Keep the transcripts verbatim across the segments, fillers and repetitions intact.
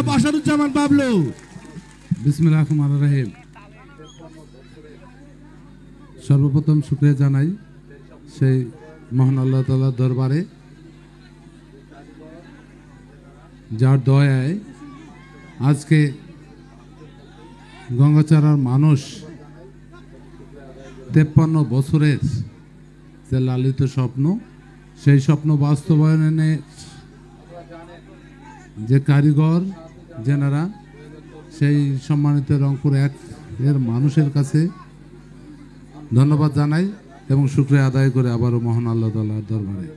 জনাব আসাদুজ্জামান বাবলু। বিসমিল্লাহির রহমানির রহিম। সর্বপ্রথম শুকরিয়া জানাই সেই মহান আল্লাহ তাআলার দরবারে, যার দয়ায় আজকে গঙ্গাচড়ার মানুষ তেপ্পান্ন বছরের যে লালিত স্বপ্ন, সেই স্বপ্ন বাস্তবায়নে যে কারিগর যেনারা, সেই সম্মানিত রংপুর এক এর মানুষের কাছে ধন্যবাদ জানাই এবং শুকরিয়া আদায় করে আবারও মহান আল্লাহ তাআলার দরবারে।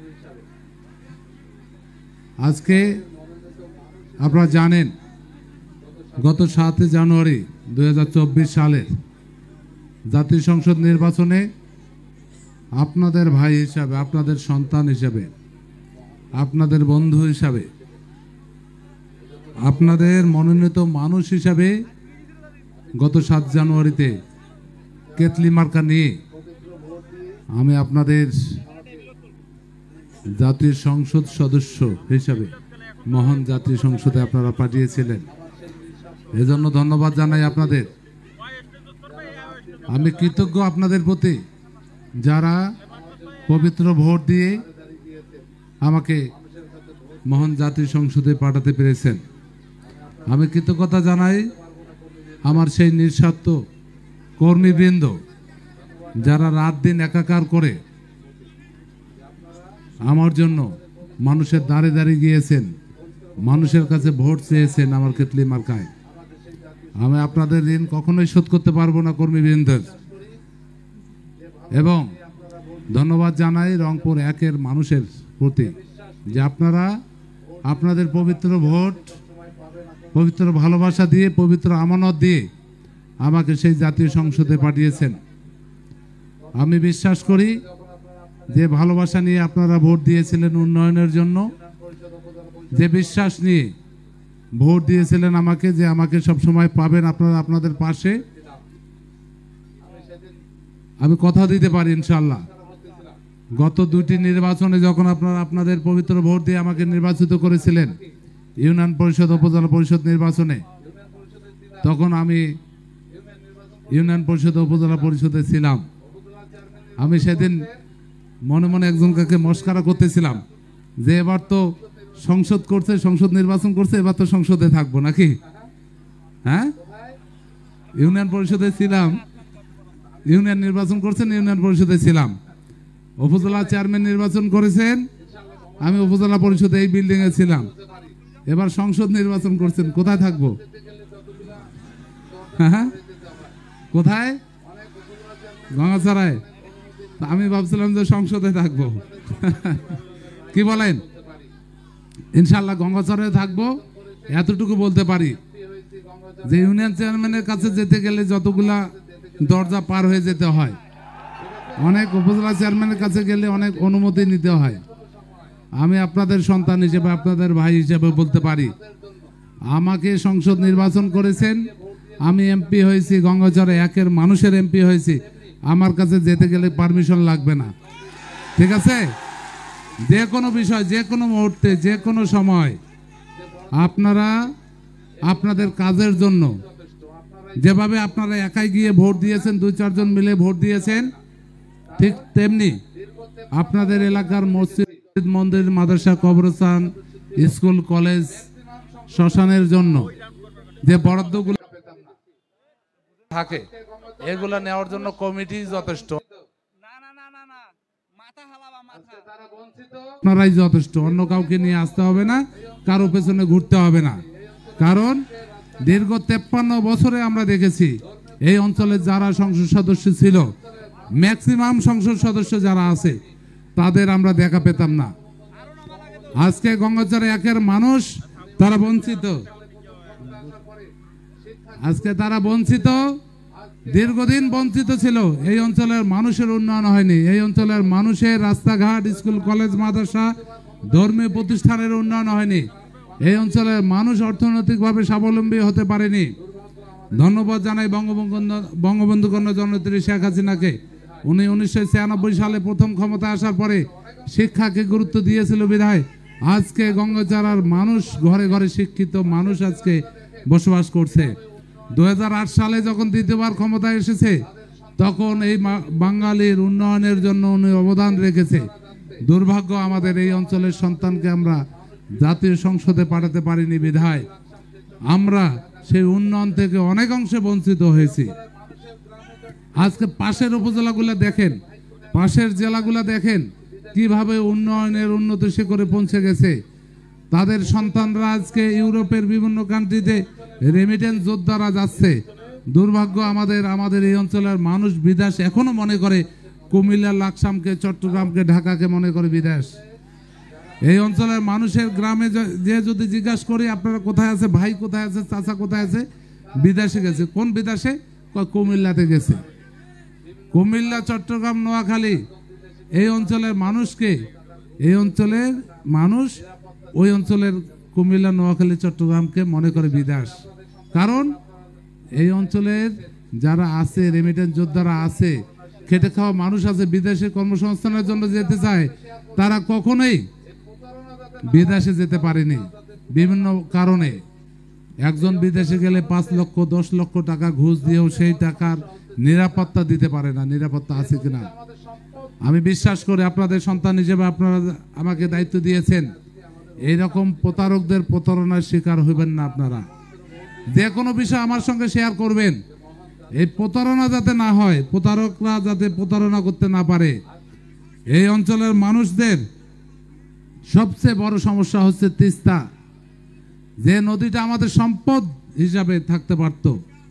আজকে আপনারা জানেন গত সাতই জানুয়ারি দুই হাজার চব্বিশ সালের জাতীয় সংসদ নির্বাচনে আপনাদের ভাই হিসাবে, আপনাদের সন্তান হিসাবে, আপনাদের বন্ধু হিসাবে, আপনাদের মনোনীত মানুষ হিসাবে গত সাত জানুয়ারিতে কেতলি মার্কা নিয়ে আমি আপনাদের জাতীয় সংসদ সদস্য হিসাবে মহান জাতীয় সংসদে আপনারা পাঠিয়েছিলেন। এজন্য ধন্যবাদ জানাই আপনাদের। আমি কৃতজ্ঞ আপনাদের প্রতি, যারা পবিত্র ভোট দিয়ে আমাকে মহান জাতীয় সংসদে পাঠাতে পেরেছেন। আমি কৃতজ্ঞতা জানাই আমার সেই নিঃস্বার্থ কর্মীবৃন্দ, যারা রাত দিন একাকার করে আমার জন্য মানুষের দ্বারে দ্বারে গিয়েছেন, মানুষের কাছে ভোট চেয়েছেন আমার কেতলি মার্কায়। আমি আপনাদের ঋণ কখনোই শোধ করতে পারবো না কর্মীবৃন্দের। এবং ধন্যবাদ জানাই রংপুর একের মানুষের প্রতি, যে আপনারা আপনাদের পবিত্র ভোট, পবিত্র ভালোবাসা দিয়ে, পবিত্র আমানত দিয়ে আমাকে সেই জাতীয় সংসদে পাঠিয়েছেন। আমি বিশ্বাস করি যে ভালোবাসা নিয়ে আপনারা ভোট দিয়েছিলেন উন্নয়নের জন্য, যে বিশ্বাস নিয়ে ভোট দিয়েছিলেন আমাকে, যে আমাকে সবসময় পাবেন আপনারা আপনাদের পাশে, আমি কথা দিতে পারি ইনশাআল্লাহ। গত দুটি নির্বাচনে যখন আপনারা আপনাদের পবিত্র ভোট দিয়ে আমাকে নির্বাচিত করেছিলেন ইউনিয়ন পরিষদ, উপজেলা পরিষদ নির্বাচনে, তখন আমি ইউনিয়ন পরিষদ, উপজেলা পরিষদে ছিলাম। আমি সেদিন মনে মনে একজন কাকে মস্কারা করতেছিলাম যে এবার তো সংসদ করছে, সংসদ নির্বাচন করছে, এবার তো সংসদে থাকবো নাকি। হ্যাঁ, ইউনিয়ন পরিষদে ছিলাম, ইউনিয়ন নির্বাচন করছেন, ইউনিয়ন পরিষদে ছিলাম। উপজেলা চেয়ারম্যান নির্বাচন করেছেন, আমি উপজেলা পরিষদে এই বিল্ডিং এ ছিলাম। এবার সংসদ নির্বাচন করছেন, কোথায় থাকবো? হ্যাঁ, কোথায়? গঙ্গাচড়ায়। আমি ভাবছিলাম যে সংসদে থাকবো। কি বলেন? ইনশাআল্লাহ গঙ্গাচড়ায় থাকবো। এতটুকু বলতে পারি যে ইউনিয়ন চেয়ারম্যানের কাছে যেতে গেলে যতগুলা দরজা পার হয়ে যেতে হয়, অনেক উপজেলা চেয়ারম্যানের কাছে গেলে অনেক অনুমতি নিতে হয়। আমি আপনাদের সন্তান হিসেবে, আপনাদের ভাই হিসেবে বলতে পারি, আমাকে সংসদ নির্বাচন করেছেন, আমি এমপি হয়েছি, গঙ্গাচড়া একের মানুষের এমপি হয়েছি। আমার কাছে যেতে গেলে পারমিশন লাগবে না, ঠিক আছে? যে কোনো বিষয়, যে কোনো মুহূর্তে, যে কোনো সময় আপনারা আপনাদের কাজের জন্য, যেভাবে আপনারা একাই গিয়ে ভোট দিয়েছেন, দুই চারজন মিলে ভোট দিয়েছেন, ঠিক তেমনি আপনাদের এলাকার মসজিদ, মন্দির, মাদ্রাসা, কবরস্থান, স্কুল, কলেজ, শ্মশানের জন্য যে বরাদ্দগুলো থাকে, এগুলো নেওয়ার জন্য কমিটি যথেষ্ট, আপনারাই যথেষ্ট। অন্য কাউকে নিয়ে আসতে হবে না, কারো পেছনে ঘুরতে হবে না। কারণ দীর্ঘ তেপ্পান্ন বছরে আমরা দেখেছি এই অঞ্চলে যারা সংসদ সদস্য ছিল, ম্যাক্সিমাম সংসদ সদস্য যারা আছে, তাদের আমরা দেখা পেতাম না। আজকে গঙ্গাচড়া একের মানুষ তারা বঞ্চিত, আজকে তারা বঞ্চিত, দীর্ঘদিন বঞ্চিত ছিল। এই অঞ্চলের মানুষের উন্নয়ন হয়নি, এই অঞ্চলের মানুষের রাস্তাঘাট, স্কুল, কলেজ, মাদ্রাসা, ধর্মীয় প্রতিষ্ঠানের উন্নয়ন হয়নি, এই অঞ্চলের মানুষ অর্থনৈতিকভাবে স্বাবলম্বী হতে পারেনি। ধন্যবাদ জানাই বঙ্গবন্ধু বঙ্গবন্ধু কন্যা জননেত্রী শেখ হাসিনাকে। উনি উনিশশো ছিয়ানব্বই সালে প্রথম ক্ষমতা আসার পরে শিক্ষাকে গুরুত্ব দিয়েছিল বিধায় আজকে গঙ্গাচারার মানুষ ঘরে ঘরে শিক্ষিত মানুষ আজকে বসবাস করছে। দু হাজার আট সালে যখন দ্বিতীয়বার ক্ষমতায় এসেছে তখন এই বাঙালির উন্নয়নের জন্য উনি অবদান রেখেছে। দুর্ভাগ্য আমাদের এই অঞ্চলের সন্তানকে আমরা জাতীয় সংসদে পাঠাতে পারিনি বিধায় আমরা সেই উন্নয়ন থেকে অনেক অংশে বঞ্চিত হয়েছি। আজকে পাশের উপজেলাগুলো দেখেন, পাশের জেলাগুলো দেখেন কিভাবে উন্নয়নের উন্নত শিখরে পৌঁছে গেছে। তাদের সন্তানরা আজকে ইউরোপের বিভিন্ন কান্ট্রিতে রেমিটেন্স যোদ্ধারা যাচ্ছে। দুর্ভাগ্য আমাদের আমাদের এই অঞ্চলের মানুষ বিদেশ এখনো মনে করে কুমিল্লা, লাকসামকে, চট্টগ্রামকে, ঢাকাকে মনে করে বিদেশ। এই অঞ্চলের মানুষের গ্রামে যে যদি জিজ্ঞাসা করি আপনারা কোথায় আছে, ভাই কোথায় আছে, চাচা কোথায় আছে, বিদেশে গেছে। কোন বিদেশে? কুমিল্লাতে গেছে। কুমিল্লা, চট্টগ্রাম, নোয়াখালী এই অঞ্চলের মানুষকে, এই অঞ্চলের মানুষ ওই অঞ্চলের কুমিল্লা, নোয়াখালী, চট্টগ্রামকে মনে করে বিদেশ। কারণ এই অঞ্চলের যারা আছে, রেমিটেন্স যোদ্ধারা আছে, খেটে খাওয়া মানুষ আছে, বিদেশে কর্মসংস্থানের জন্য যেতে চায়, তারা কখনোই বিদেশে যেতে পারেনি বিভিন্ন কারণে। একজন বিদেশে গেলে পাঁচ লক্ষ দশ লক্ষ টাকা ঘুষ দিয়েও সেই টাকার নিরাপত্তা দিতে পারে না। নিরাপত্তা আছে কিনা? আমি বিশ্বাস করি আপনাদের সন্তান হিসেবে আপনারা আমাকে দায়িত্ব দিয়েছেন, এইরকম প্রতারকদের প্রতারণার শিকার হইবেন না। আপনারা যে কোনো বিষয় আমার সঙ্গে শেয়ার করবেন, এই প্রতারণা যাতে না হয়, প্রতারকরা যাতে প্রতারণা করতে না পারে। এই অঞ্চলের মানুষদের সবচেয়ে বড় সমস্যা হচ্ছে তিস্তা, যে নদীটা আমাদের সম্পদ হিসাবে থাকতে পারত,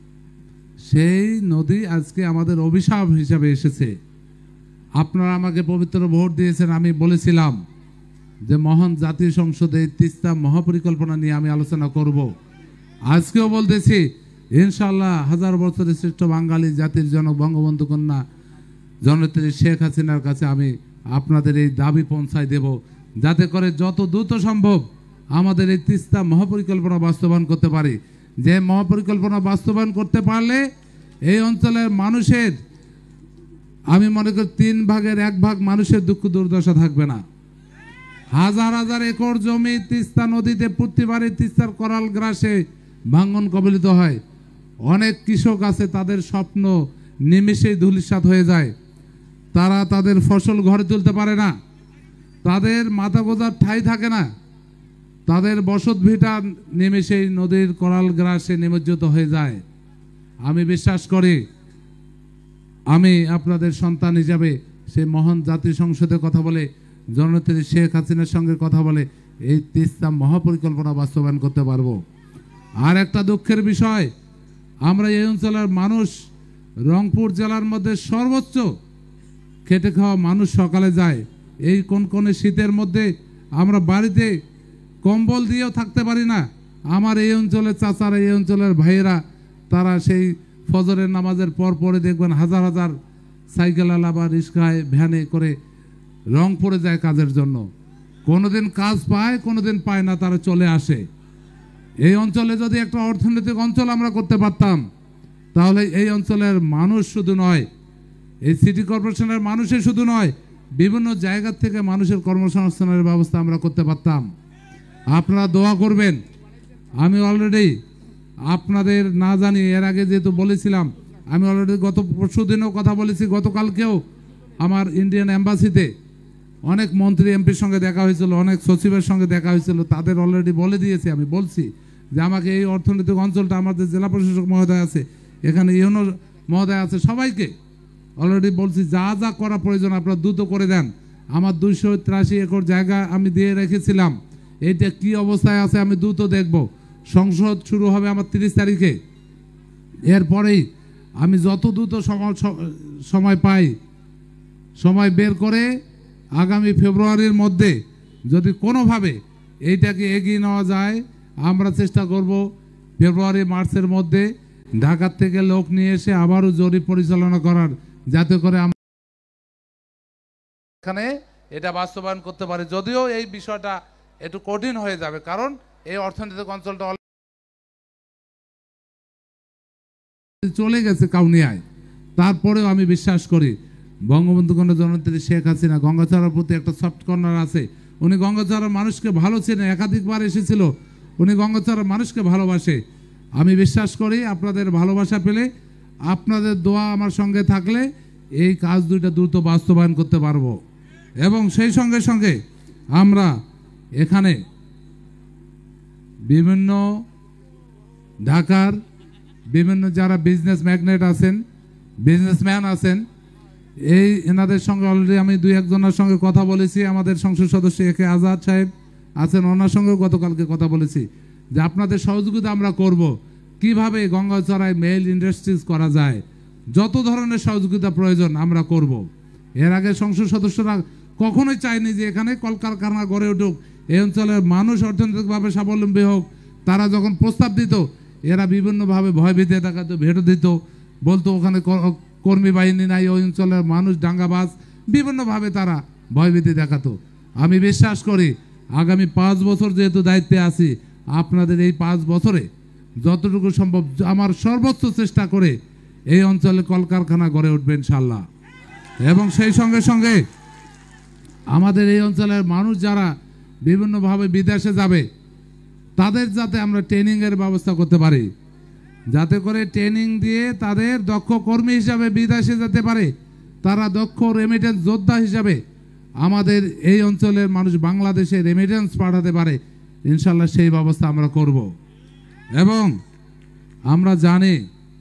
সেই নদী আজকে আমাদের অভিশাপ হিসাবে এসেছে। আপনারা আমাকে পবিত্র ভোট দিয়েছেন, আমি বলেছিলাম যে মহান জাতীয় সংসদে তিস্তা মহাপরিকল্পনা নিয়ে আমি আলোচনা করব। আজকেও বলতেছি ইনশাআল্লাহ হাজার বছরের শ্রেষ্ঠ বাঙালি জাতির জনক বঙ্গবন্ধু কন্যা জননেত্রী শেখ হাসিনার কাছে আমি আপনাদের এই দাবি পৌঁছায় দেব, যাতে করে যত দ্রুত সম্ভব আমাদের এই তিস্তা মহাপরিকল্পনা বাস্তবায়ন করতে পারি। যে মহাপরিকল্পনা বাস্তবায়ন করতে পারলে এই অঞ্চলের মানুষের, আমি মনে করি তিন ভাগের এক ভাগ মানুষের দুঃখ দুর্দশা থাকবে না। হাজার হাজার একর জমি তিস্তা নদীতে প্রতিবারে তিস্তার করাল গ্রাসে ভাঙন কবলিত হয়। অনেক কৃষক আছে, তাদের স্বপ্ন নিমেষেই ধূলিসাৎ হয়ে যায়। তারা তাদের ফসল ঘরে তুলতে পারে না, তাদের মাথা গোজার ঠাঁই থাকে না, তাদের বসত ভিটা নিমেষেই নদীর করাল গ্রাসে নিমজ্জিত হয়ে যায়। আমি বিশ্বাস করি আমি আপনাদের সন্তান হিসাবে সেই মহান জাতীয় সংসদে কথা বলে, জননেত্রী শেখ হাসিনার সঙ্গে কথা বলে এই তিস্তা মহাপরিকল্পনা বাস্তবায়ন করতে পারবো। আর একটা দুঃখের বিষয়, আমরা এই অঞ্চলের মানুষ, রংপুর জেলার মধ্যে সর্বোচ্চ খেটে খাওয়া মানুষ সকালে যায়। এই কোন কোন শীতের মধ্যে আমরা বাড়িতে কম্বল দিয়েও থাকতে পারি না। আমার এই অঞ্চলের চাচারা, এই অঞ্চলের ভাইয়েরা, তারা সেই ফজরের নামাজের পর পরে দেখবেন হাজার হাজার সাইকেলওয়ালা বা রিক্সায় ভ্যানে করে রংপুরে যায় কাজের জন্য। কোনোদিন কাজ পায়, কোনোদিন পায় না, তারা চলে আসে। এই অঞ্চলে যদি একটা অর্থনৈতিক অঞ্চল আমরা করতে পারতাম, তাহলে এই অঞ্চলের মানুষ শুধু নয়, এই সিটি কর্পোরেশনের মানুষের শুধু নয়, বিভিন্ন জায়গা থেকে মানুষের কর্মসংস্থানের ব্যবস্থা আমরা করতে পারতাম। আপনারা দোয়া করবেন। আমি অলরেডি আপনাদের না জানি এর আগে যেহেতু বলেছিলাম, আমি অলরেডি গত পরশু দিনও কথা বলেছি, গতকালকেও আমার ইন্ডিয়ান এম্বাসিতে অনেক মন্ত্রী এমপির সঙ্গে দেখা হয়েছিল, অনেক সচিবের সঙ্গে দেখা হয়েছিল। তাদের অলরেডি বলে দিয়েছি, আমি বলছি যে আমাকে এই অর্থনৈতিক অঞ্চলটা, আমাদের জেলা প্রশাসক মহোদয় আছে, এখানে ইউনো মহোদয় আছে, সবাইকে অলরেডি বলছি যা যা করা প্রয়োজন আপনারা দ্রুত করে দেন। আমার দুইশো তিরাশি একর জায়গা আমি দিয়ে রেখেছিলাম, এইটা কি অবস্থায় আছে আমি দ্রুত দেখব। সংসদ শুরু হবে আমার তিরিশ তারিখে, এরপরেই আমি যত দ্রুত সময় পাই, সময় বের করে আগামী ফেব্রুয়ারির মধ্যে যদি কোনোভাবে এইটাকে এগিয়ে নেওয়া যায়, আমরা চেষ্টা করব ফেব্রুয়ারি মার্চের মধ্যে ঢাকার থেকে লোক নিয়ে এসে আবারও জরিপ পরিচালনা করার, যাতে করে আমরা এখানে এটা বাস্তবায়ন করতে পারি। যদিও এই বিষয়টা একটু কঠিন হয়ে যাবে, কারণ এই অর্থনৈতিক অঞ্চলটা চলে গেছে কাউনিয়ায়। তারপরেও আমি বিশ্বাস করি বঙ্গবন্ধু কন্যা জননেত্রী শেখ হাসিনা গঙ্গাচড়ার প্রতি একটা সফট কর্নার আছে, উনি গঙ্গাচড়ার মানুষকে ভালো চেনে, একাধিকবার এসেছিল। উনি গঙ্গাচড়ার মানুষকে ভালোবাসে। আমি বিশ্বাস করি আপনাদের ভালোবাসা পেলে, আপনাদের দোয়া আমার সঙ্গে থাকলে এই কাজ দুইটা দ্রুত বাস্তবায়ন করতে পারবো। এবং সেই সঙ্গে সঙ্গে আমরা এখানে বিভিন্ন ঢাকার বিভিন্ন যারা বিজনেস ম্যাগনেট আছেন, বিজনেসম্যান আছেন, এই এনাদের সঙ্গে অলরেডি আমি দুই একজনের সঙ্গে কথা বলেছি। আমাদের সংসদ সদস্য এ কে আজাদ সাহেব আছেন, ওনার সঙ্গেও গতকালকে কথা বলেছি যে আপনাদের সহযোগিতা আমরা করব, কিভাবে গঙ্গাচড়ায় মেইল ইন্ডাস্ট্রিজ করা যায়, যত ধরনের সহযোগিতা প্রয়োজন আমরা করব। এর আগে সংসদ সদস্যরা কখনোই চায়নি যে এখানে কলকারখানা গড়ে উঠুক, এই অঞ্চলের মানুষ অর্থনৈতিকভাবে স্বাবলম্বী হোক। তারা যখন প্রস্তাব দিত, এরা বিভিন্নভাবে ভয়ভীতি দেখাতো, ভেটো দিত, বলতো ওখানে কর্মী বাহিনী নাই, ওই অঞ্চলের মানুষ দাঙ্গাবাজ, বিভিন্নভাবে তারা ভয়ভীতি দেখাতো। আমি বিশ্বাস করি আগামী পাঁচ বছর যেহেতু দায়িত্বে আছি, আপনাদের এই পাঁচ বছরে যতটুকু সম্ভব আমার সর্বোচ্চ চেষ্টা করে এই অঞ্চলে কলকারখানা গড়ে উঠবে ইনশাল্লাহ। এবং সেই সঙ্গে সঙ্গে আমাদের এই অঞ্চলের মানুষ যারা বিভিন্নভাবে বিদেশে যাবে, তাদের যাতে আমরা ট্রেনিংয়ের ব্যবস্থা করতে পারি, যাতে করে ট্রেনিং দিয়ে তাদের দক্ষ কর্মী হিসাবে বিদেশে যেতে পারে, তারা দক্ষ রেমিটেন্স যোদ্ধা হিসাবে আমাদের এই অঞ্চলের মানুষ বাংলাদেশে রেমিটেন্স পাঠাতে পারে, ইনশাল্লাহ সেই ব্যবস্থা আমরা করব। এবং আমরা জানি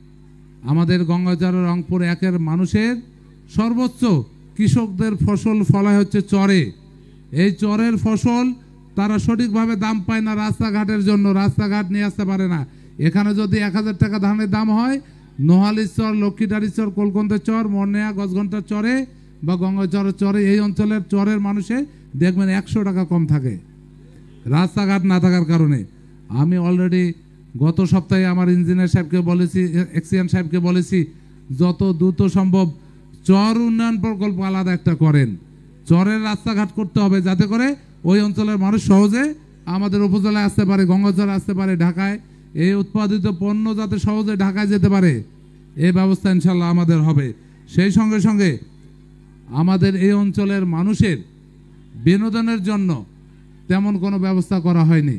আমাদের গঙ্গাচড়া রংপুর একের মানুষের সর্বোচ্চ কৃষকদের ফসল ফলায় হচ্ছে চরে। এই চরের ফসল তারা সঠিকভাবে দাম পায় না রাস্তাঘাটের জন্য, রাস্তাঘাট নিয়ে আসতে পারে না। এখানে যদি এক হাজার টাকা ধানের দাম হয়, নোহালির চর, লক্ষ্মীডারির চর, কোলকন্দের চর, মর্নেয়া, গজঘন্টার চরে বা গঙ্গাচড়ার চরে, এই অঞ্চলের চরের মানুষে দেখবেন একশো টাকা কম থাকে রাস্তাঘাট না থাকার কারণে। আমি অলরেডি গত সপ্তাহে আমার ইঞ্জিনিয়ার সাহেবকে বলেছি, এক্সিয়ান সাহেবকে বলেছি, যত দ্রুত সম্ভব চর উন্নয়ন প্রকল্প আলাদা একটা করেন, চরের রাস্তাঘাট করতে হবে, যাতে করে ওই অঞ্চলের মানুষ সহজে আমাদের উপজেলায় আসতে পারে, গঙ্গাচড়া আসতে পারে, ঢাকায় এই উৎপাদিত পণ্য যাতে সহজে ঢাকায় যেতে পারে, এই ব্যবস্থা ইনশাল্লাহ আমাদের হবে। সেই সঙ্গে সঙ্গে আমাদের এই অঞ্চলের মানুষের বিনোদনের জন্য তেমন কোনো ব্যবস্থা করা হয়নি।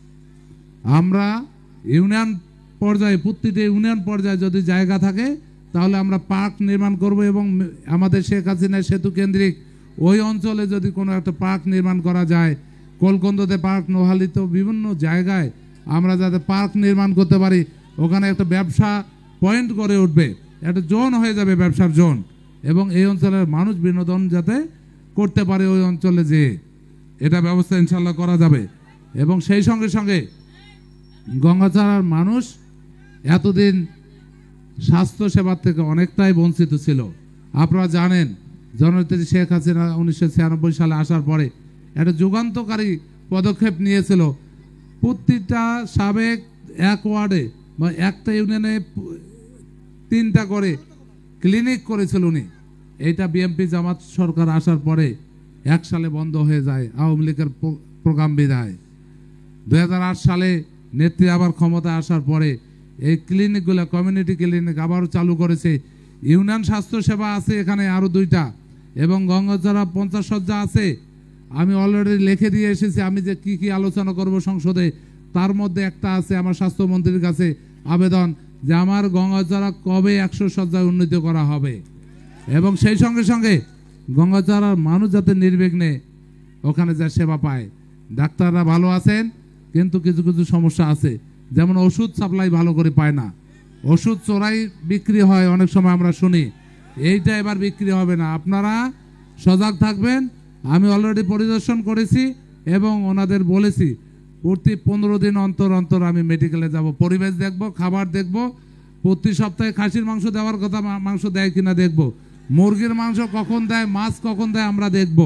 আমরা ইউনিয়ন পর্যায়ে, প্রতিটি ইউনিয়ন পর্যায়ে যদি জায়গা থাকে তাহলে আমরা পার্ক নির্মাণ করব। এবং আমাদের শেখ হাসিনার সেতু কেন্দ্রিক ওই অঞ্চলে যদি কোনো একটা পার্ক নির্মাণ করা যায়, কোলকন্দতে পার্ক, নোহালিতে বিভিন্ন জায়গায় আমরা যাতে পার্ক নির্মাণ করতে পারি, ওখানে একটা ব্যবসা পয়েন্ট করে উঠবে, একটা জোন হয়ে যাবে, ব্যবসার জোন, এবং এই অঞ্চলের মানুষ বিনোদন যাতে করতে পারে ওই অঞ্চলে, যে এটা ব্যবস্থা ইনশাল্লাহ করা যাবে। এবং সেই সঙ্গে সঙ্গে গঙ্গাচড়ার মানুষ এতদিন স্বাস্থ্য সেবার থেকে অনেকটাই বঞ্চিত ছিল। আপনারা জানেন জননেত্রী শেখ হাসিনা উনিশশো ছিয়ানব্বই সালে আসার পরে একটা যুগান্তকারী পদক্ষেপ নিয়েছিল। প্রতিটা সাবেক এক ওয়ার্ডে বা একটা ইউনিয়নে তিনটা করে ক্লিনিক করেছিল উনি। এইটা বিএনপি জামাত সরকার আসার পরে এক সালে বন্ধ হয়ে যায়, আওয়ামী লীগের প্রোগ্রাম বিধায়। দুই হাজার আট সালে নেত্রী আবার ক্ষমতা আসার পরে এই ক্লিনিকগুলো, কমিউনিটি ক্লিনিক আবারও চালু করেছে। ইউনিয়ন স্বাস্থ্য সেবা আছে এখানে আরও দুইটা, এবং গঙ্গাচড়া পঞ্চাশ শয্যা আছে। আমি অলরেডি লিখে দিয়ে এসেছি আমি যে কি কি আলোচনা করব সংসদে, তার মধ্যে একটা আছে আমার স্বাস্থ্যমন্ত্রীর কাছে আবেদন যে আমার গঙ্গাচড়া কবে একশো শয্যায় উন্নীত করা হবে। এবং সেই সঙ্গে সঙ্গে গঙ্গাচড়ার মানুষ যাতে নির্বিঘ্নে ওখানে যা সেবা পায়। ডাক্তাররা ভালো আছেন, কিন্তু কিছু কিছু সমস্যা আছে, যেমন ওষুধ সাপ্লাই ভালো করে পায় না, ওষুধ চোরাই বিক্রি হয় অনেক সময় আমরা শুনি। এইটা এবার বিক্রি হবে না, আপনারা সজাগ থাকবেন। আমি অলরেডি পরিদর্শন করেছি এবং ওনাদের বলেছি প্রতি পনেরো দিন অন্তর অন্তর আমি মেডিকেলে যাব, পরিবেশ দেখব, খাবার দেখব। প্রতি সপ্তাহে খাসির মাংস দেওয়ার কথা, মাংস দেয় কিনা দেখব, মুরগির মাংস কখন দেয়, মাছ কখন দেয় আমরা দেখব।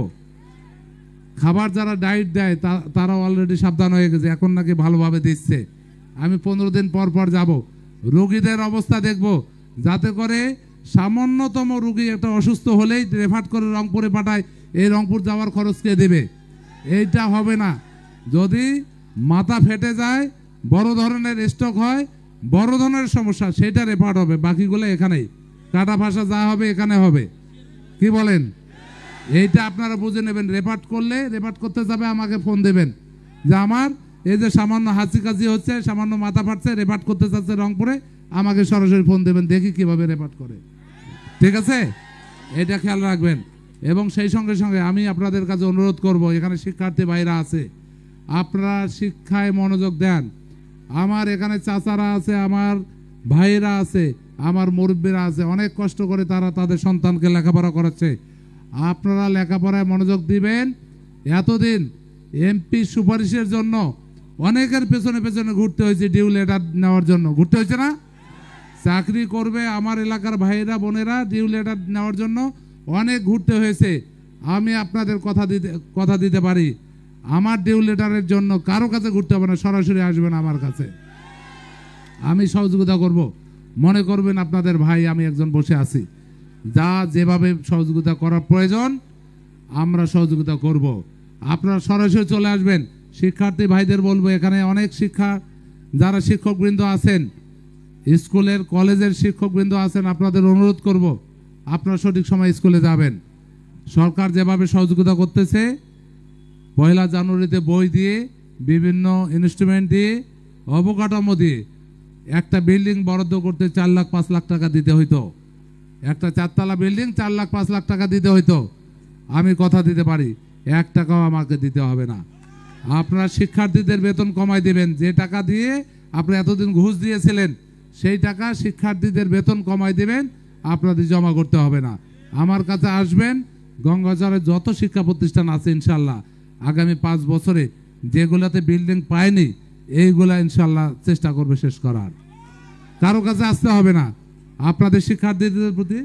খাবার যারা ডায়েট দেয় তারা অলরেডি সাবধান হয়ে গেছে, এখন নাকি ভালোভাবে দিচ্ছে। আমি পনেরো দিন পর পর যাব, রোগীদের অবস্থা দেখব, যাতে করে সামান্যতম রোগী একটা অসুস্থ হলেই রেফার করে রংপুরে পাঠায়, এই রংপুর যাওয়ার খরচ কে দেবে? এইটা হবে না। যদি মাথা ফেটে যায়, বড় ধরনের স্ট্রোক হয়, বড় ধরনের সমস্যা, সেটা রেফার হবে, বাকিগুলো এখানেই কাটা ফাঁসা যা হবে এখানে হবে। কি বলেন? এইটা আপনারা বুঝে নেবেন। রেপার্ট করলে রেপার্ট করতে যাবে আমাকে ফোন দেবেন যে আমার এই যে সামান্য হাঁচি কাশি হচ্ছে, সামান্য মাথা ফাটছে, রেপার্ট করতে চাচ্ছে রংপুরে, আমাকে সরাসরি ফোন দেবেন, দেখি কিভাবে রেপার্ট করে। ঠিক আছে, এটা খেয়াল রাখবেন। এবং সেই সঙ্গে সঙ্গে আমি আপনাদের কাছে অনুরোধ করব, এখানে শিক্ষার্থী ভাইরা আছে, আপনারা শিক্ষায় মনোযোগ দেন। আমার এখানে চাচারা আছে, আমার ভাইরা আছে, আমার মুরব্বীরা আছে, অনেক কষ্ট করে তারা তাদের সন্তানকে লেখাপড়া করাচ্ছে। আপনারা লেখাপড়ায় মনোযোগ দিবেন। এতদিন এমপি সুপারিশের জন্য অনেকের পেছনে পেছনে ঘুরতে হয়েছে, ডিউ লেটার নেওয়ার জন্য ঘুরতে হয়েছে না? চাকরি করবে আমার এলাকার ভাইয়েরা বোনেরা, ডিউ লেটার নেওয়ার জন্য অনেক ঘুরতে হয়েছে। আমি আপনাদের কথা দিতে কথা দিতে পারি, আমার ডিউ লেটারের জন্য কারো কাছে ঘুরতে হবে না, সরাসরি আসবেন আমার কাছে, আমি সহযোগিতা করব। মনে করবেন আপনাদের ভাই আমি একজন বসে আছি, যা যেভাবে সহযোগিতা করার প্রয়োজন আমরা সহযোগিতা করব। আপনারা সরাসরি চলে আসবেন। শিক্ষার্থী ভাইদের বলবো, এখানে অনেক শিক্ষা যারা শিক্ষকবৃন্দ আছেন, স্কুলের কলেজের শিক্ষকবৃন্দ আছেন, আপনাদের অনুরোধ করব আপনারা সঠিক সময় স্কুলে যাবেন। সরকার যেভাবে সহযোগিতা করতেছে, পয়লা জানুয়ারিতে বই দিয়ে, বিভিন্ন ইনস্ট্রুমেন্ট দিয়ে, অবকাঠামো দিয়ে একটা বিল্ডিং বরাদ্দ করতে চার লাখ পাঁচ লাখ টাকা দিতে হইতো। একটা চারতলা বিল্ডিং চার লাখ পাঁচ লাখ টাকা দিতে হইতো। আমি কথা দিতে পারি, এক টাকাও আমাকে দিতে হবে না। আপনারা শিক্ষার্থীদের বেতন কমাই দিবেন, যে টাকা দিয়ে আপনি এতদিন ঘুষ দিয়েছিলেন সেই টাকা শিক্ষার্থীদের বেতন কমাই দিবেন, আপনাদের জমা করতে হবে না। আমার কাছে আসবেন, গঙ্গাচরে যত শিক্ষা প্রতিষ্ঠান আছে ইনশাল্লাহ আগামী পাঁচ বছরে যেগুলাতে বিল্ডিং পায়নি এইগুলা ইনশাল্লাহ চেষ্টা করবে শেষ করার। কারো কাছে আসতে হবে না। আপনাদের শিক্ষার্থীদের প্রতি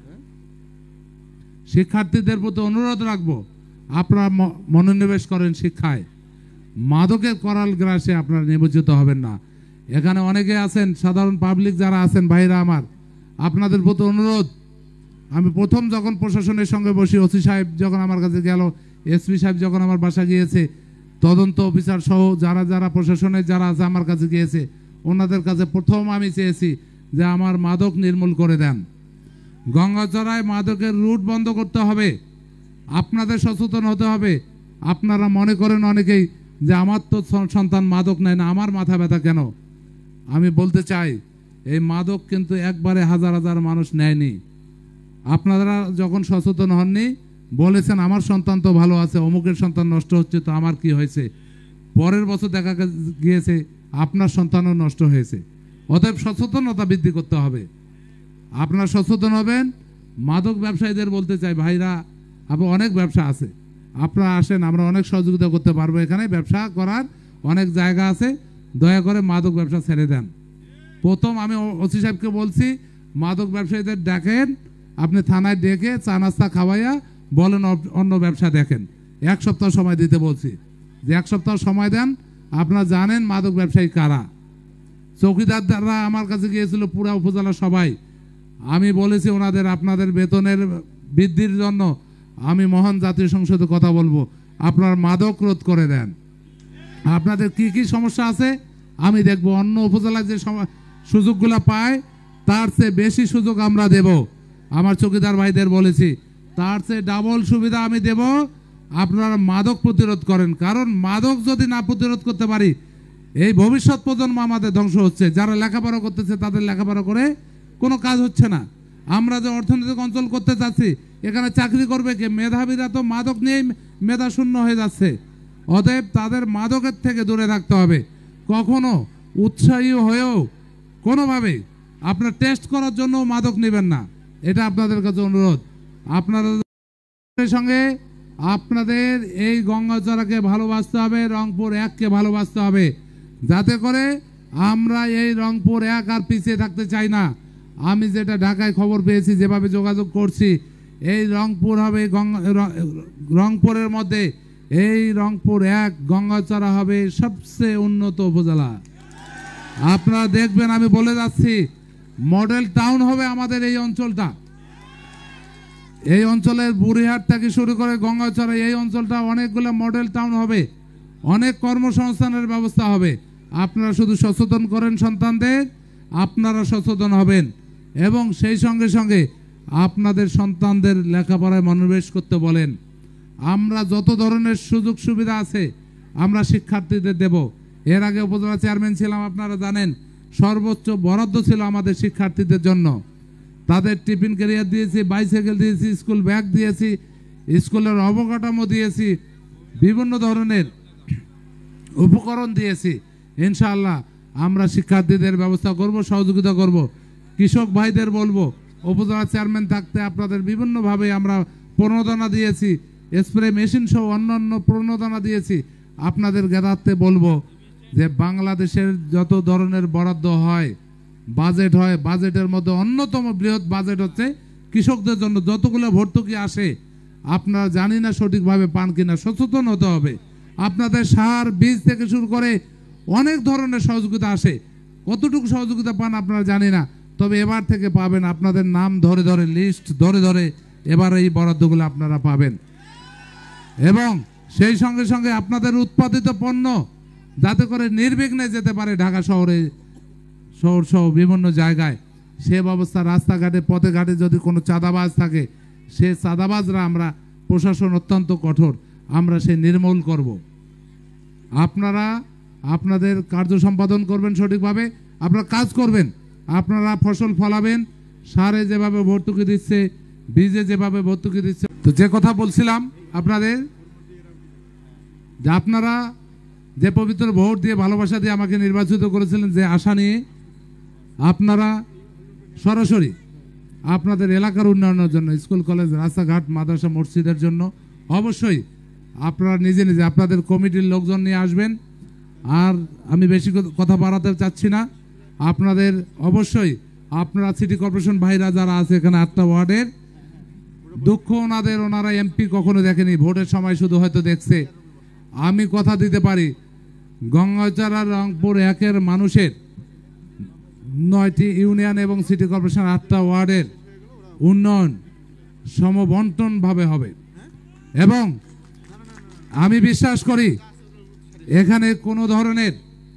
শিক্ষার্থীদের প্রতি অনুরোধ রাখবো, আপনারা মনোনিবেশ করেন শিক্ষায়, মাদকের করাল গ্রাসে আপনারা নিমজ্জিত হবেন না। এখানে অনেকে আছেন, সাধারণ পাবলিক যারা আছেন ভাইরা আমার, আপনাদের প্রতি অনুরোধ, আমি প্রথম যখন প্রশাসনের সঙ্গে বসি, ওসি সাহেব যখন আমার কাছে গেল, এসপি সাহেব যখন আমার বাসা গিয়েছে, তদন্ত অফিসার সহ যারা যারা প্রশাসনের যারা আছে আমার কাছে গিয়েছে, ওনাদের কাছে প্রথম আমি চেয়েছি যে আমার মাদক নির্মূল করে দেন। গঙ্গাচড়ায় মাদকের রুট বন্ধ করতে হবে, আপনাদের সচেতন হতে হবে। আপনারা মনে করেন অনেকেই যে আমার তো সন্তান মাদক নেয় না, আমার মাথা ব্যথা কেন? আমি বলতে চাই, এই মাদক কিন্তু একবারে হাজার হাজার মানুষ নেয়নি। আপনারা যখন সচেতন হননি, বলেছেন আমার সন্তান তো ভালো আছে, অমুকের সন্তান নষ্ট হচ্ছে, তো আমার কি হয়েছে? পরের বছর দেখা গিয়েছে আপনার সন্তানও নষ্ট হয়েছে। অতএব সচেতনতা বৃদ্ধি করতে হবে। আপনারা সচেতন হবেন। মাদক ব্যবসায়ীদের বলতে চাই, ভাইরা আপনার অনেক ব্যবসা আছে, আপনারা আসেন, আমরা অনেক সহযোগিতা করতে পারবো। এখানে ব্যবসা করার অনেক জায়গা আছে, দয়া করে মাদক ব্যবসা ছেড়ে দেন। প্রথম আমি ওসি সাহেবকে বলছি, মাদক ব্যবসায়ীদের দেখেন, আপনি থানায় ডেকে চা নাস্তা খাওয়াইয়া বলেন অন্য ব্যবসা দেখেন। এক সপ্তাহ সময় দিতে বলছি, যে এক সপ্তাহ সময় দেন, আপনারা জানেন মাদক ব্যবসায়ী কারা। চৌকিদার দ্বারা আমার কাছে গিয়েছিল পুরা উপজেলা সবাই, আমি বলেছি ওনাদের আপনাদের বেতনের বৃদ্ধির জন্য আমি মহান জাতীয় সংসদে কথা বলবো, আপনার মাদক রোধ করে দেন। আপনাদের কি কি সমস্যা আছে আমি দেখব, অন্য উপজেলায় যে সুযোগগুলো পায় তার চেয়ে বেশি সুযোগ আমরা দেব। আমার চৌকিদার ভাইদের বলেছি, তার চেয়ে ডাবল সুবিধা আমি দেব। আপনারা মাদক প্রতিরোধ করেন, কারণ মাদক যদি না প্রতিরোধ করতে পারি, এই ভবিষ্যৎ প্রজন্ম আমাদের ধ্বংস হচ্ছে। যারা লেখাপড়া করতেছে তাদের লেখাপড়া করে কোনো কাজ হচ্ছে না। আমরা যে অর্থনৈতিক অঞ্চল করতে চাচ্ছি, এখানে চাকরি করবে কে? মেধাবীরা তো মাদক নিয়েই মেধা শূন্য হয়ে যাচ্ছে। অতএব তাদের মাদকের থেকে দূরে রাখতে হবে। কখনো উৎসাহী হয়েও কোনোভাবে আপনার টেস্ট করার জন্য মাদক নেবেন না, এটা আপনাদের কাছে অনুরোধ। আপনাদের সঙ্গে আপনাদের এই গঙ্গাচড়াকে ভালোবাসতে হবে, রংপুর এককে ভালোবাসতে হবে, যাতে করে আমরা এই রংপুর এক আর পিছিয়ে থাকতে চাই না। আমি যেটা ঢাকায় খবর পেয়েছি, যেভাবে যোগাযোগ করছি, এই রংপুর হবে রংপুরের মধ্যে এই রংপুর এক গঙ্গাচড়া হবে সবচেয়ে উন্নত উপজেলা। আপনারা দেখবেন, আমি বলে যাচ্ছি, মডেল টাউন হবে আমাদের এই অঞ্চলটা। এই অঞ্চলের বুড়িহাট থেকে শুরু করে গঙ্গাচড়া, এই অঞ্চলটা অনেকগুলো মডেল টাউন হবে, অনেক কর্মসংস্থানের ব্যবস্থা হবে। আপনারা শুধু সচেতন করেন সন্তানদের, আপনারা সচেতন হবেন। এবং সেই সঙ্গে সঙ্গে আপনাদের সন্তানদের লেখাপড়ায় মনোনিবেশ করতে বলেন। আমরা যত ধরনের সুযোগ সুবিধা আছে আমরা শিক্ষার্থীদের দেব। এর আগে উপজেলা চেয়ারম্যান ছিলাম, আপনারা জানেন সর্বোচ্চ বরাদ্দ ছিল আমাদের শিক্ষার্থীদের জন্য। তাদের টিফিন ক্যারিয়ার দিয়েছি, বাইসাইকেল দিয়েছি, স্কুল ব্যাগ দিয়েছি, স্কুলের অবকাঠামো দিয়েছি, বিভিন্ন ধরনের উপকরণ দিয়েছি। ইনশাআল্লাহ আমরা শিক্ষার্থীদের ব্যবস্থা করব, সহযোগিতা করব। কৃষক ভাইদের বলবো, উপজেলা চেয়ারম্যান থাকতে আপনাদের বিভিন্নভাবে আমরা প্রণোদনা দিয়েছি, স্প্রে মেশিন সহ অন্যান্য প্রণোদনা দিয়েছি। আপনাদের জ্ঞাতার্থে বলবো যে বাংলাদেশের যত ধরনের বরাদ্দ হয়, বাজেট হয়, বাজেটের মধ্যে অন্যতম বৃহৎ বাজেট হচ্ছে কৃষকদের জন্য। যতগুলো ভর্তুকি আসে আপনারা জানি না সঠিকভাবে পান কিনা, সচেতন হতে হবে। আপনাদের সার বীজ থেকে শুরু করে অনেক ধরনের সহযোগিতা আসে, কতটুকু সহযোগিতা পান আপনারা জানি না, তবে এবার থেকে পাবেন। আপনাদের নাম ধরে ধরে, লিস্ট ধরে ধরে এবার এই বরাদ্দগুলো আপনারা পাবেন। এবং সেই সঙ্গে সঙ্গে আপনাদের উৎপাদিত পণ্য যাতে করে নির্বিঘ্নে যেতে পারে ঢাকা শহরে, শহর সহ বিভিন্ন জায়গায়, সে ব্যবস্থা রাস্তাঘাটে পথে ঘাটে যদি কোনো চাঁদাবাজ থাকে, সে চাঁদাবাজরা আমরা প্রশাসন অত্যন্ত কঠোর, আমরা সে নির্মূল করব। আপনারা আপনাদের কার্য সম্পাদন করবেন সঠিকভাবে, আপনারা কাজ করবেন, আপনারা ফসল ফলাবেন, সারে যেভাবে ভর্তুকি দিচ্ছে, বীজে যেভাবে ভর্তুকি দিচ্ছে। তো যে কথা বলছিলাম আপনাদের, যে আপনারা যে পবিত্র ভোট দিয়ে ভালোবাসা দিয়ে আমাকে নির্বাচিত করেছিলেন, যে আশা নিয়ে আপনারা সরাসরি আপনাদের এলাকার উন্নয়নের জন্য, স্কুল কলেজ রাস্তাঘাট মাদ্রাসা মসজিদের জন্য অবশ্যই আপনারা নিজে নিজে আপনাদের কমিটির লোকজন নিয়ে আসবেন। আর আমি বেশি কথা বাড়াতে চাচ্ছি না, আপনাদের অবশ্যই আপনারা সিটি কর্পোরেশন ভাইরা যারা আছে এখানে আটটা ওয়ার্ডের, দুঃখ ওনাদের, ওনারা এমপি কখনো দেখেনি, ভোটের সময় শুধু হয়তো দেখছে। আমি কথা দিতে পারি গঙ্গাচড়া রংপুর একের মানুষের নয়টি ইউনিয়ন এবং সিটি কর্পোরেশন আটটা ওয়ার্ডের উন্নয়ন সমবন্টন ভাবে হবে। এবং আমি বিশ্বাস করি এখানে কোনো ধরনের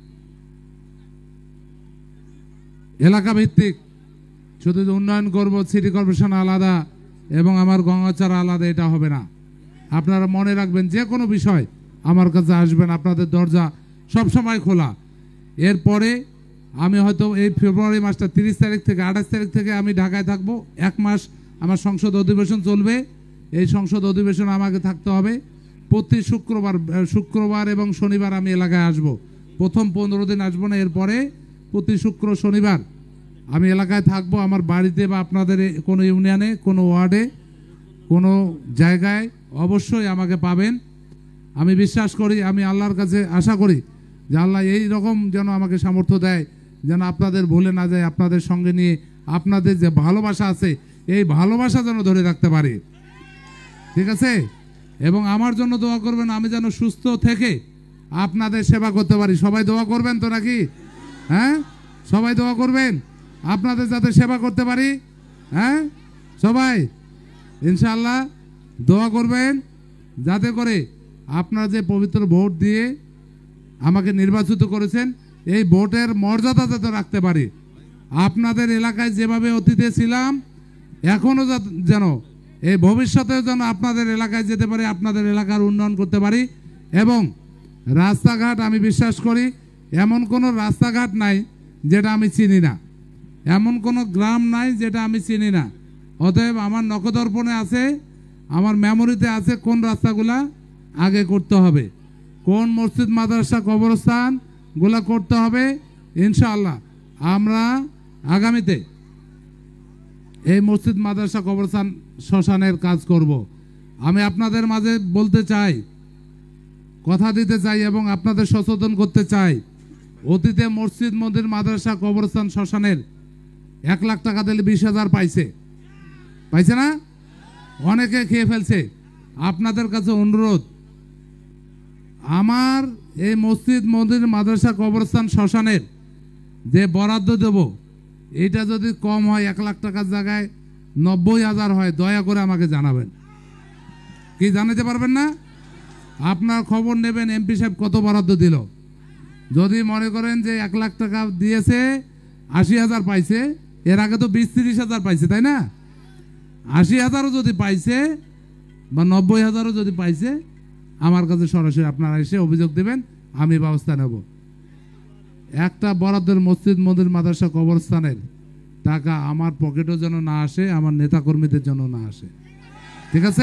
এলাকা ভিত্তিক শুধু উন্নয়ন করব, সিটি কর্পোরেশন আলাদা এবং আমার গঙ্গাচড়া আলাদা, এটা হবে না। আপনারা মনে রাখবেন, যে কোনো বিষয় আমার কাছে আসবেন, আপনাদের দরজা সবসময় খোলা। এরপরে আমি হয়তো এই ফেব্রুয়ারি মাসটা তিরিশ তারিখ থেকে আঠাশ তারিখ থেকে আমি ঢাকায় থাকবো, এক মাস আমার সংসদ অধিবেশন চলবে। এই সংসদ অধিবেশন আমাকে থাকতে হবে। প্রতি শুক্রবার শুক্রবার এবং শনিবার আমি এলাকায় আসব। প্রথম পনেরো দিন আসবো না, এরপরে প্রতি শুক্র শনিবার আমি এলাকায় থাকবো। আমার বাড়িতে বা আপনাদের কোনো ইউনিয়নে, কোনো ওয়ার্ডে, কোনো জায়গায় অবশ্যই আমাকে পাবেন। আমি বিশ্বাস করি, আমি আল্লাহর কাছে আশা করি যে আল্লাহ এই রকম যেন আমাকে সামর্থ্য দেয়, যেন আপনাদের ভুলে না যায়, আপনাদের সঙ্গে নিয়ে আপনাদের যে ভালোবাসা আছে এই ভালোবাসা যেন ধরে রাখতে পারি, ঠিক আছে? এবং আমার জন্য দোয়া করবেন, আমি যেন সুস্থ থেকে আপনাদের সেবা করতে পারি। সবাই দোয়া করবেন তো নাকি? হ্যাঁ, সবাই দোয়া করবেন আপনাদের যাতে সেবা করতে পারি। হ্যাঁ, সবাই ইনশাআল্লাহ দোয়া করবেন যাতে করে আপনারা যে পবিত্র ভোট দিয়ে আমাকে নির্বাচিত করেছেন, এই ভোটের মর্যাদা যাতে রাখতে পারি। আপনাদের এলাকায় যেভাবে অতীতে ছিলাম, এখনও যেন এই ভবিষ্যতেও যেন আপনাদের এলাকায় যেতে পারি, আপনাদের এলাকার উন্নয়ন করতে পারি। এবং রাস্তাঘাট, আমি বিশ্বাস করি এমন কোনো রাস্তাঘাট নাই যেটা আমি চিনি না, এমন কোনো গ্রাম নাই যেটা আমি চিনি না। অতএব আমার নখদর্পণে আছে, আমার মেমোরিতে আছে কোন রাস্তাগুলা আগে করতে হবে, কোন মসজিদ মাদ্রাসা কবরস্থান গুলা করতে হবে। ইনশাআল্লাহ আমরা আগামীতে এই মসজিদ মাদ্রাসা কবরস্থান শ্মশানের কাজ করব। আমি আপনাদের মাঝে বলতে চাই, কথা দিতে চাই এবং আপনাদের সচেতন করতে চাই। অতীতে মসজিদ মন্দির মাদ্রাসা কবরস্থান শ্মশানের এক লাখ টাকা দিলে বিশ হাজার পাইছে, পাইছে না? অনেকে খেয়ে ফেলছে। আপনাদের কাছে অনুরোধ, আমার এই মসজিদ মন্দির মাদ্রাসা কবরস্থান শ্মশানের যে বরাদ্দ দেব, এটা যদি কম হয়, এক লাখ টাকার জায়গায় নব্বই হাজার হয়, দয়া করে আমাকে জানাবেন। কি জানাতে পারবেন না? আপনার খবর নেবেন এমপি সাহেব কত বরাদ্দ দিল। যদি মনে করেন যে এক লাখ টাকা দিয়েছে, আশি হাজার পাইছে, এর আগে তো বিশ তিরিশ হাজার পাইছে, তাই না? আশি হাজারও যদি পাইছে বা নব্বই হাজারও যদি পাইছে আমার কাছে সরাসরি আপনারা এসে অভিযোগ দেবেন, আমি ব্যবস্থা নেব। একটা বরাদ্দের মসজিদ মন্দির মাদ্রাসা কবরস্থানের টাকা আমার পকেটেও যেন না আসে, আমার নেতাকর্মীদের জন্য না আসে, ঠিক আছে?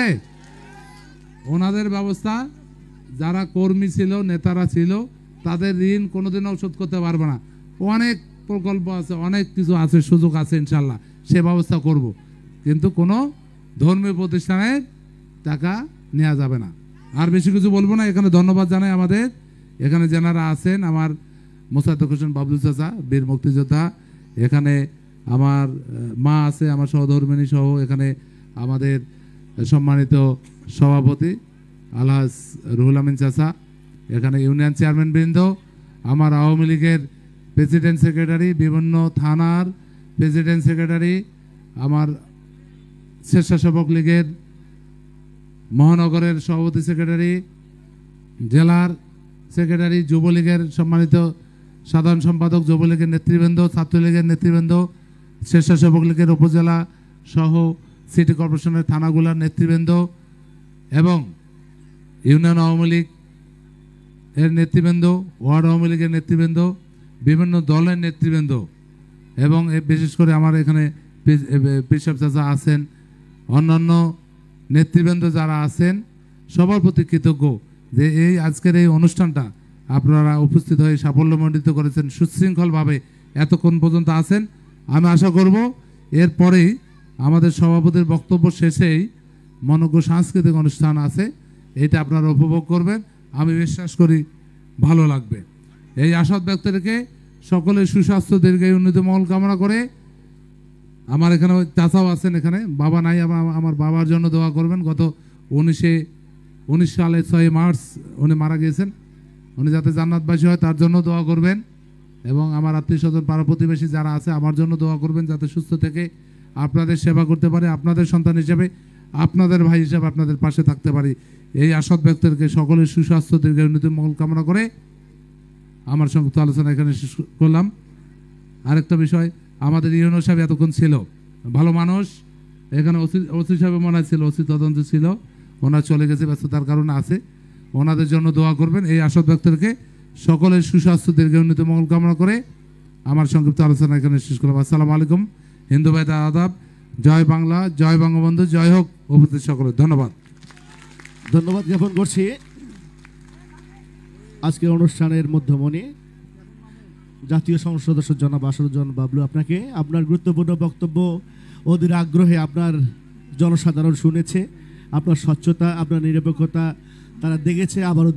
ওনাদের ব্যবস্থা, যারা কর্মী ছিল নেতারা ছিল তাদের ঋণ কোনোদিনও শোধ করতে পারবে না। অনেক প্রকল্প আছে, অনেক কিছু আছে, সুযোগ আছে, ইনশাল্লাহ সে ব্যবস্থা করব। কিন্তু কোনো ধর্মীয় প্রতিষ্ঠানের টাকা নেওয়া যাবে না। আর বেশি কিছু বলবো না। এখানে ধন্যবাদ জানাই আমাদের এখানে যারা আছেন, আমার মোসাদ্দেক হোসেন বাবলু চাচা বীর মুক্তিযোদ্ধা, এখানে আমার মা আছে, আমার সহধর্মিনী সহ, এখানে আমাদের সম্মানিত সভাপতি আলহাজ রুহুল আমিন চাচা, এখানে ইউনিয়ন চেয়ারম্যান বৃন্দ, আমার আওয়ামী লীগের প্রেসিডেন্ট সেক্রেটারি, বিভিন্ন থানার প্রেসিডেন্ট সেক্রেটারি, আমার স্বেচ্ছাসেবক লীগের মহানগরের সভাপতি সেক্রেটারি, জেলার সেক্রেটারি, যুবলীগের সম্মানিত সাধারণ সম্পাদক, যুবলীগের নেতৃবৃন্দ, ছাত্রলীগের নেতৃবৃন্দ, স্বেচ্ছাসেবক লীগের উপজেলা সহ সিটি কর্পোরেশনের থানাগুলোর নেতৃবৃন্দ এবং ইউনিয়ন আওয়ামী লীগ এর নেতৃবৃন্দ, ওয়ার্ড আওয়ামী লীগের নেতৃবৃন্দ, বিভিন্ন দলের নেতৃবৃন্দ এবং বিশেষ করে আমার এখানে পিসাব চাচা আছেন, অন্যান্য নেতৃবৃন্দ যারা আছেন, সবার প্রতি কৃতজ্ঞ যে এই আজকের এই অনুষ্ঠানটা আপনারা উপস্থিত হয়ে সাফল্যমণ্ডিত করেছেন, সুশৃঙ্খলভাবে এতক্ষণ পর্যন্ত আছেন। আমি আশা করব এরপরেই আমাদের সভাপতির বক্তব্য শেষেই মনোজ্ঞ সাংস্কৃতিক অনুষ্ঠান আছে, এটা আপনারা উপভোগ করবেন, আমি বিশ্বাস করি ভালো লাগবে। এই আশা ব্যক্ত রেখে সকলের সুস্বাস্থ্য দীর্ঘায়ু উন্নতি মঙ্গল কামনা করে, আমার এখানে চাচাও আছেন, এখানে বাবা নাই, আমার বাবার জন্য দোয়া করবেন। গত উনিশে উনিশ সালে ছয় মার্চ উনি মারা গিয়েছেন, উনি যাতে জান্নাতবাসী হয় তার জন্য দোয়া করবেন এবং আমার আত্মীয় স্বজন পাড়া প্রতিবেশী যারা আছে আমার জন্য দোয়া করবেন, যাতে সুস্থ থেকে আপনাদের সেবা করতে পারে, আপনাদের সন্তান হিসেবে, আপনাদের ভাই হিসেবে আপনাদের পাশে থাকতে পারি। এই আশাদ ব্যক্তিকে সকলের সুস্বাস্থ্য দীর্ঘায়ু উন্নতি মঙ্গল কামনা করে আমার সংক্ষিপ্ত আলোচনা এখানে শেষ করলাম। আরেকটা বিষয়, আমাদের ইউনো সাহেব এতক্ষণ ছিল, ভালো মানুষ, এখানে ওসি ওসি সাহেব মনে ছিল, ওসি তদন্ত ছিল, ওনার চলে গেছে, ব্যস্ততার কারণে আছে, ওনাদের জন্য দোয়া করবেন। এই আশাদ ব্যক্তিকে সকলের সুস্বাস্থ্য দীর্ঘায়ু উন্নতি মঙ্গল কামনা করে আমার সংক্ষিপ্ত আলোচনা এখানে শেষ করলাম। আসসালামু আলাইকুম, হিন্দু ভাইদের আদাব, জয় বাংলা, জয় বঙ্গবন্ধু, জয় হোক উপস্থিত সকলের। ধন্যবাদ। ধন্যবাদ জ্ঞাপন করছি আজকের অনুষ্ঠানের মধ্যমণি জাতীয় সংসদ সদস্য জনাব আসাদুজ্জামান বাবলু, আপনাকে আপনার গুরুত্বপূর্ণ বক্তব্য অধীর আগ্রহে আপনার জনসাধারণ শুনেছে, আপনার স্বচ্ছতা, আপনার নিরপেক্ষতা তারা দেখেছে, আবারও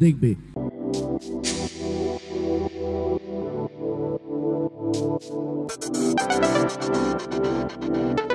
দেখবে।